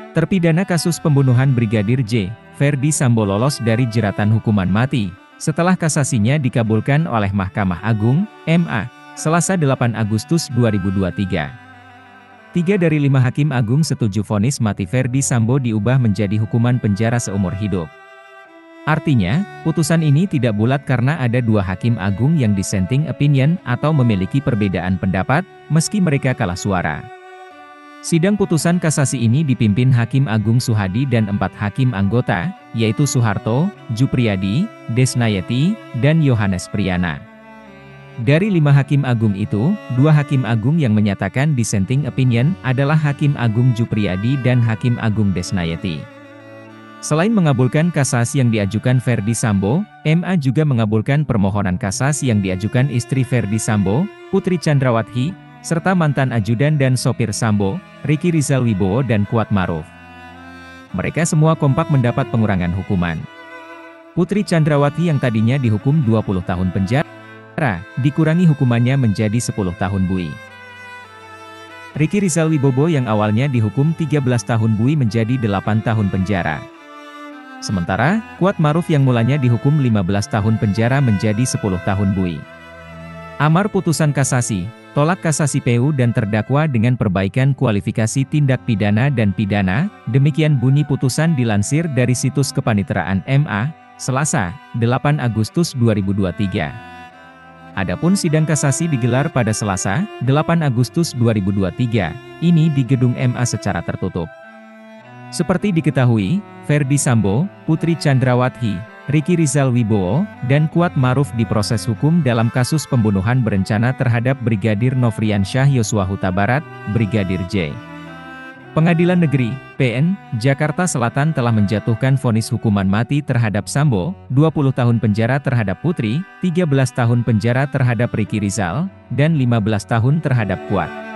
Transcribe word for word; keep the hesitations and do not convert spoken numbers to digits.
Terpidana kasus pembunuhan Brigadir J, Ferdy Sambo lolos dari jeratan hukuman mati, setelah kasasinya dikabulkan oleh Mahkamah Agung, M A, Selasa delapan Agustus dua ribu dua puluh tiga. Tiga dari lima hakim agung setuju vonis mati Ferdy Sambo diubah menjadi hukuman penjara seumur hidup. Artinya, putusan ini tidak bulat karena ada dua hakim agung yang dissenting opinion atau memiliki perbedaan pendapat, meski mereka kalah suara. Sidang putusan kasasi ini dipimpin Hakim Agung Suhadi dan empat hakim anggota, yaitu Soeharto, Jupriyadi, Desnayeti, dan Yohanes Priyana. Dari lima hakim agung itu, dua hakim agung yang menyatakan dissenting opinion adalah Hakim Agung Jupriyadi dan Hakim Agung Desnayeti. Selain mengabulkan kasasi yang diajukan Ferdy Sambo, M A juga mengabulkan permohonan kasasi yang diajukan istri Ferdy Sambo, Putri Chandrawati, serta mantan ajudan dan sopir Sambo, Ricky Rizal Wibowo dan Kuat Maruf. Mereka semua kompak mendapat pengurangan hukuman. Putri Chandrawati yang tadinya dihukum dua puluh tahun penjara, dikurangi hukumannya menjadi sepuluh tahun bui. Ricky Rizal Wibowo yang awalnya dihukum tiga belas tahun bui menjadi delapan tahun penjara. Sementara, Kuat Maruf yang mulanya dihukum lima belas tahun penjara menjadi sepuluh tahun bui. Amar putusan kasasi, tolak kasasi P U dan terdakwa dengan perbaikan kualifikasi tindak pidana dan pidana, demikian bunyi putusan dilansir dari situs Kepaniteraan M A, Selasa, delapan Agustus dua ribu dua puluh tiga. Adapun sidang kasasi digelar pada Selasa, delapan Agustus dua ribu dua puluh tiga, ini di gedung M A secara tertutup. Seperti diketahui, Ferdy Sambo, Putri Chandrawati, Ricky Rizal Wibowo, dan Kuat Maruf diproses hukum dalam kasus pembunuhan berencana terhadap Brigadir Nofriansyah Yosua Huta Barat, Brigadir J. Pengadilan Negeri, P N, Jakarta Selatan telah menjatuhkan vonis hukuman mati terhadap Sambo, dua puluh tahun penjara terhadap Putri, tiga belas tahun penjara terhadap Ricky Rizal, dan lima belas tahun terhadap Kuat.